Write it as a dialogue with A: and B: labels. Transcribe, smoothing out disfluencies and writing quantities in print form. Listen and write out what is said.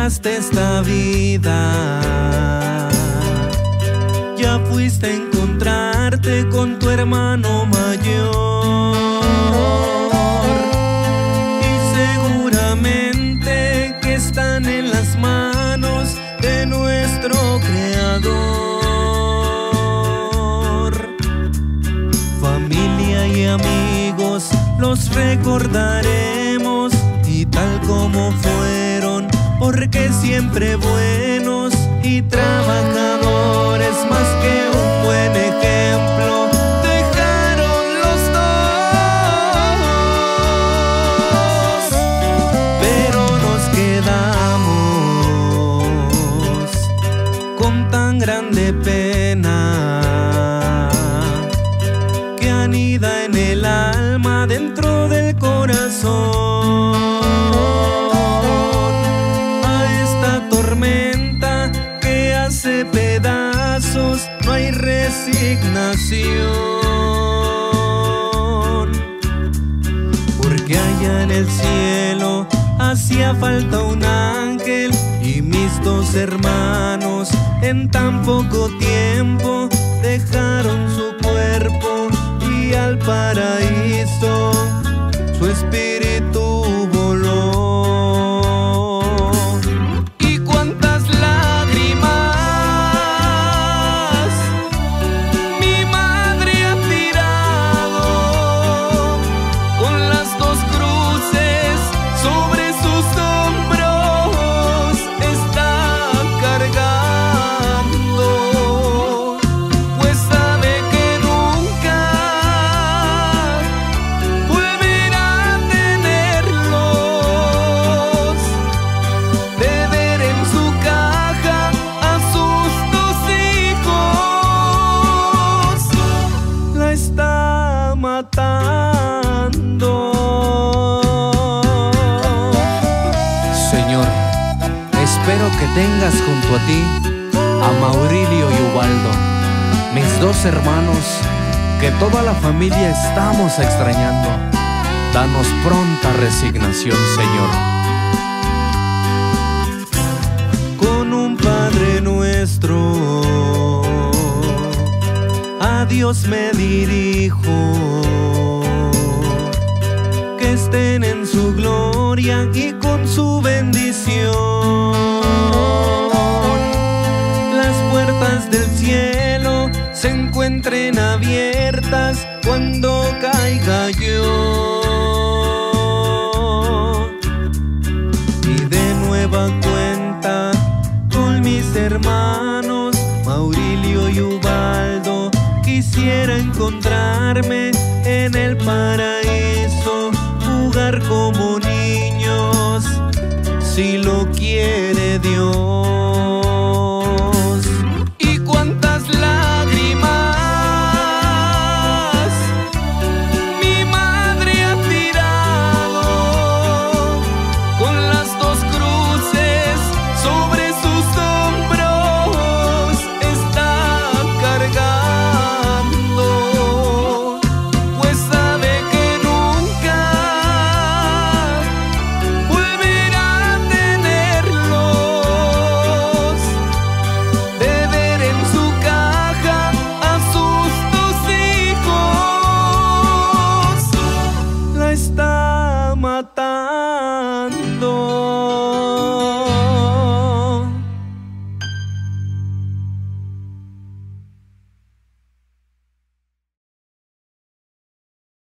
A: dejaste esta vida, ya fuiste a encontrarte con tu hermano mayor, y seguramente que están en las manos de nuestro Creador. Familia y amigos los recordaremos, y tal como fueron, porque siempre buenos y trabajadores, más que un buen ejemplo dejaron los dos. Pero nos quedamos con tan grande pena que anida en el alma, dentro del corazón. Pedazos, no hay resignación, porque allá en el cielo hacía falta un ángel, y mis dos hermanos en tan poco tiempo dejaron su cuerpo y al paraíso su espíritu voló.
B: Señor, espero que tengas junto a ti a Maurilio y Ubaldo, mis dos hermanos, que toda la familia estamos extrañando. Danos pronta resignación, Señor.
A: Con un Padre Nuestro a Dios me dirijo, que estén en su gloria y con su bendición las puertas del cielo se encuentren abiertas cuando caiga yo, y de nueva cuenta con mis hermanos Maurilio y Ubaldo quisiera encontrarme en el paraíso, jugar como niños, si lo quiere Dios. Y cuántas lágrimas mi madre ha tirado, con las dos cruces sobre sus hombros está cargando, pues sabe que nunca volverá a tenerlos, de ver en su caja a sus dos hijos, la está matando.